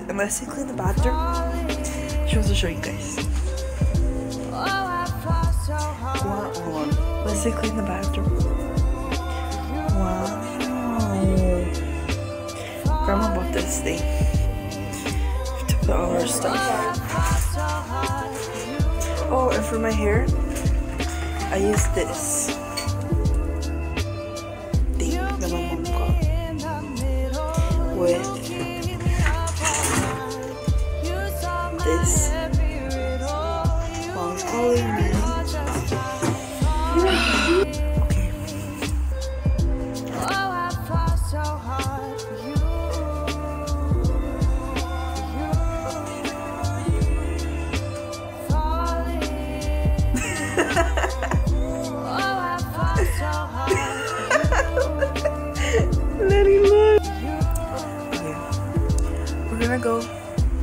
and let's see clean the bathroom. She wants to show you guys. Wow, hold on. Let's see clean the bathroom. Wow. Grandma bought this thing to put all her stuff. Oh, and for my hair, I use this thing that my mom got with this. Mom's calling me. Okay. Let me look. Okay. We're gonna go to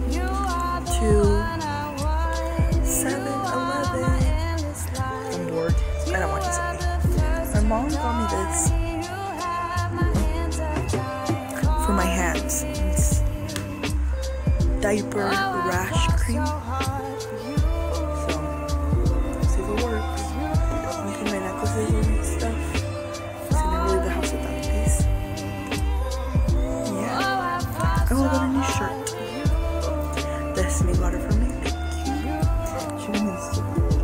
7-Eleven. I'm bored. I don't want to something. My mom got me this for my hands. It's diaper rash cream. So, see if it works. I'm putting my necklaces and stuff. So I never leave the house without these. Yeah. Oh, I got a new shirt. Destiny got it for me. She needs to.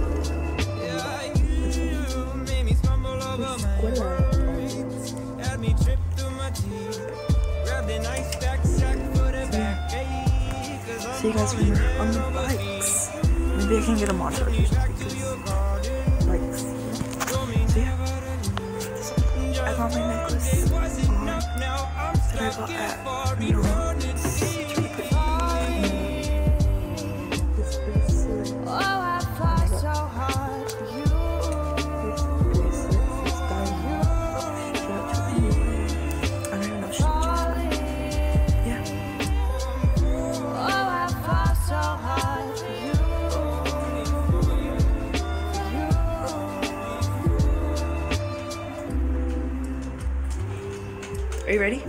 See you guys when we're on the bikes. Maybe I can get a montage. Bikes. So yeah. I got my necklace that I got at Norton's. This bracelet. I got this bracelet. This diamond. She got 2 I don't even know if she chose it. Yeah. Are you ready?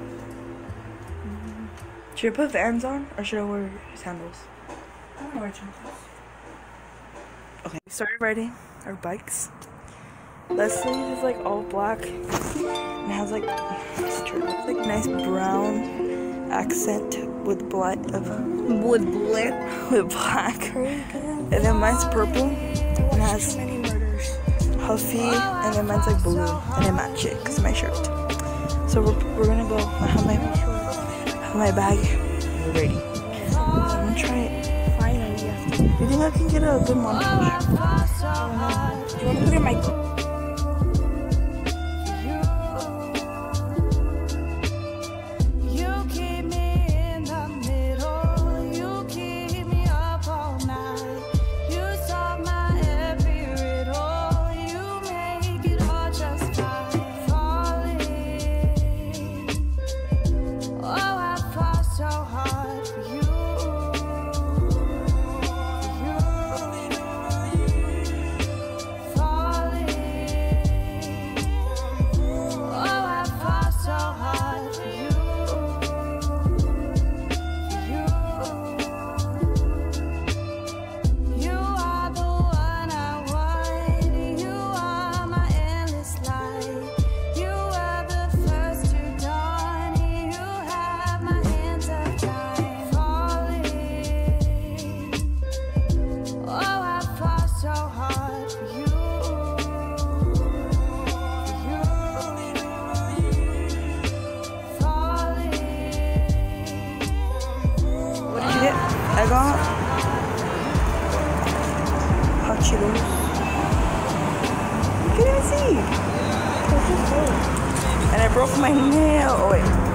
Should I put Vans on or should I wear sandals? I don't know wear sandals. Okay, we started riding our bikes. Leslie is like all black and has like it's like nice brown accent with black. And then mine's purple and has Huffy, and then mine's like blue, and I match it because of my shirt. So we're gonna go. I have my bag. We're ready. So I'm gonna try it. Finally, yes. You think I can get a good montage? Do you want to put in my? I got hot Cheetos. You can't even see. And I broke my nail. Oh wait.